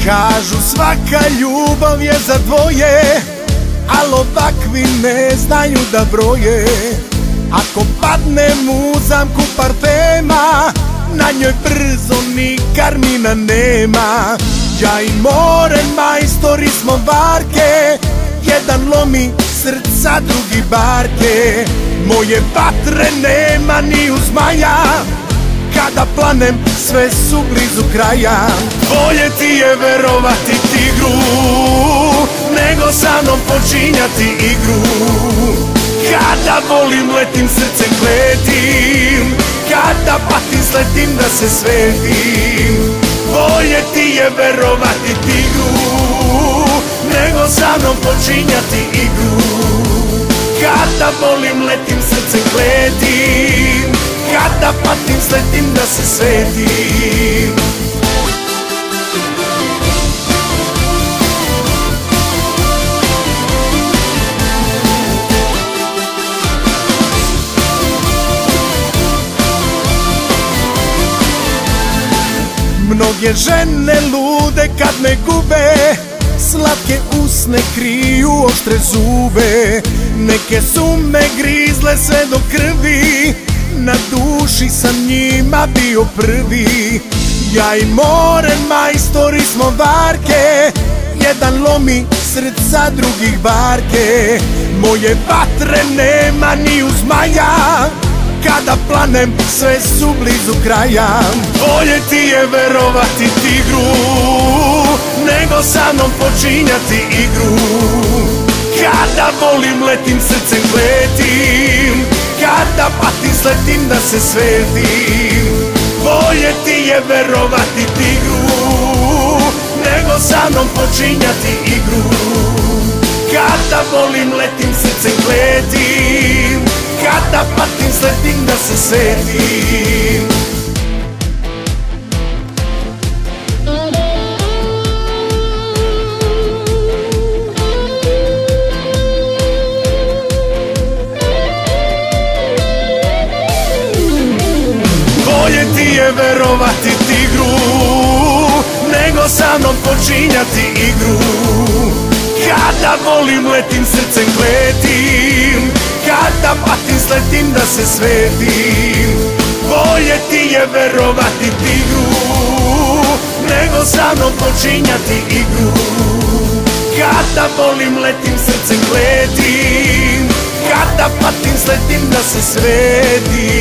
Kažu svaka ljubav je za dvoje, al ovakvi ne znaju da broje. Ako padnem u zamku parfema, na njoj brzo ni karmina nema. Ja i more majstori smo varke, jedan lomi srca, drugi barke. Moje vatre nema ni uz maja, kada planem sve su blizu kraja. Bolje ti je verovati tigru, nego sa mnom počinjati igru. Kada volim letim srcem kletim, kada patim sletim da se svetim. Bolje ti je verovati tigru, nego sa mnom počinjati igru. Kada volim letim srcem kletim, kada patim sletim da se svetim. Mnoge žene lude kad me gube, slatke usne kriju oštre zube. Neke su me grizle sve do krvi, na duši sam njima bio prvi. Ja i more majstori smo varke, jedan lomi srca, drugih barke. Moje vatre nema ni uz maja, kada planem sve su blizu kraja. Bolje ti je verovati tigru, nego sa mnom počinjati igru. Kada volim letim srcem kletim, kada patim sletim da se svetim. Bolje ti je verovati tigru, nego sa mnom počinjati igru. Kada volim letim srcem kletim, kada patim sletim da se svetim. Bolje ti je verovati tigru, nego sa mnom počinjati igru. Kada volim letim srcem kletim, kada patim sletim da se svetim. Bolje ti je verovati tigru, nego sa mnom počinjati igru. Kada volim letim srcem kletim, kada patim sletim da se svetim.